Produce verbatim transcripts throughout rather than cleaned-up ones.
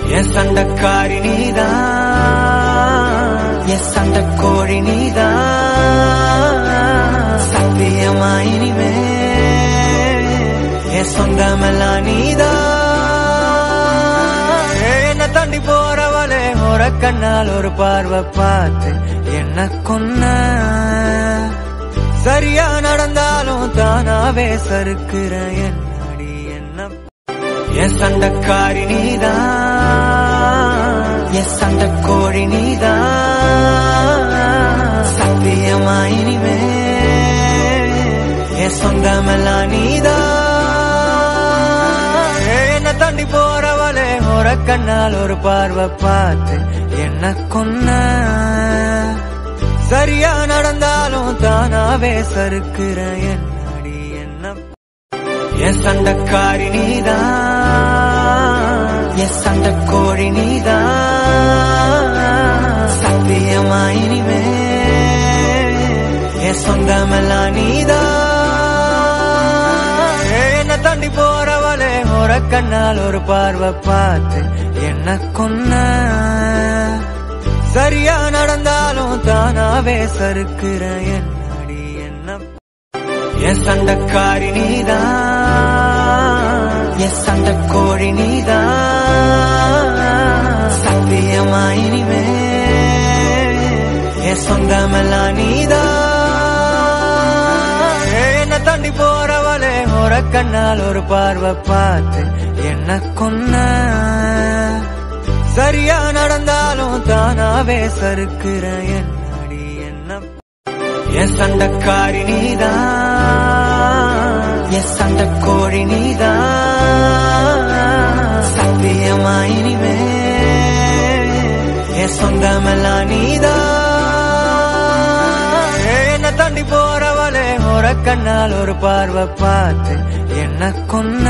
என் சண்டக்காரி நீதான், என் சண்டக்கோழி நீதான், சத்தியமா இனிமே என் சொந்தமெல்லாம் நீதான். என்ன தாண்டி போறவளே ஒரு கண்ணால் ஒரு பார்வை பார்த்து என்ன கொன்ன, சரியா நடந்தாலும் தானாவே சறுக்குற என்னடி என்ன. என் சண்டக்காரி நீதான், என் சண்டக்கோழி நீதான், சத்தியமா இனிமே என் சொந்தமெல்லாம் நீதான். என்ன தாண்டி போறவளே ஒரு கண்ணால் ஒரு பார்வை பார்த்து என்ன கொன்ன, சரியா நடந்தாலும் தானாவே சறுக்குற என்னடி என்ன. என் சண்டக்காரி நீதான், என் சண்டக்கோழி நீதான், சத்தியமா இனிமே என் சொந்தமெல்லாம் நீதான். என்ன தாண்டி போறவளே ஒரு கண்ணால் ஒரு பார்வை பார்த்து என்ன கொன்ன, சரியா நடந்தாலும் தானாவே சறுக்குற என்னடி என்ன. என் சண்டக்காரி நீதான், என் சண்டக்கோழி நீதான், சத்தியமா இனிமே என் சொந்தமெல்லாம் நீதான். என்ன தாண்டி போறவளே ஒரு கண்ணால் ஒரு பார்வை பார்த்து என்ன கொன்ன, சரியா நடந்தாலும் தானாவே சறுக்குற என்னடி என்ன. என் சண்டக்காரி நீதான், என் சண்டக்கோழி நீதான், சத்தியமா இனிமே என் சொந்தமெல்லாம் நீதான். என்ன தாண்டி போறவளே ஒரு கண்ணால் ஒரு பார்வை பார்த்து என்ன கொன்ன,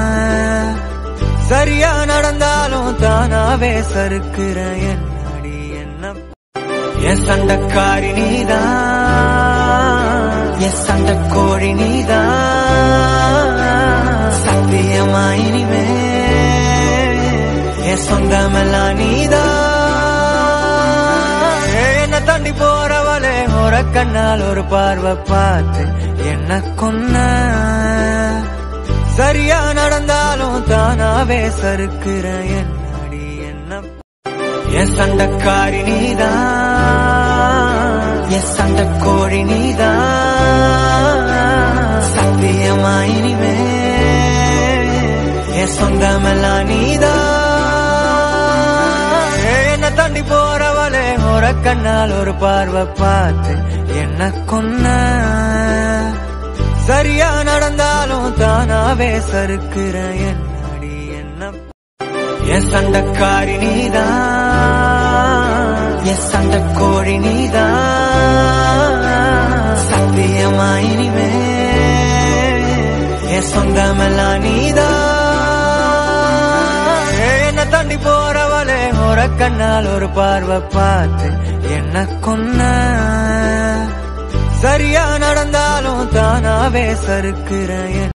சரியா நடந்தாலும் தானாவே சறுக்குற என்னடி என்ன. என் சண்டக்காரி நீதான், என் சண்டக்கோழி நீதான், சத்தியமா இனிமே என் சொந்தமெல்லாம் நீதான். என்ன தாண்டி போறவளே ஒரு கண்ணால் ஒரு பார்வை பார்த்து என்ன கொன்ன, சரியா நடந்தாலும் தானாவே சறுக்குற என்னடி என்ன. என் சண்டக்காரி நீதான், என் சண்டக்கோழி நீதான், சத்தியமா இனிமே என் சொந்தமெல்லாம் நீதான். என்ன தாண்டி போறவளே ஒரு கண்ணால் ஒரு பார்வை பார்த்து என்ன கொன்ன, சரியா நடந்தாலும் தானாவே சறுக்குற என்னடி என்ன. என் சண்டக்காரி நீதான், என் சண்டக்கோழி நீதான், சத்தியமா இனிமே என் சொந்தமெல்லாம் நீதான். என்ன தாண்டி போறவளே ஒரு கண்ணால் ஒரு பார்வை பார்த்து என்ன கொன்ன, சரியா நடந்தாலும் தானாவே சறுக்குற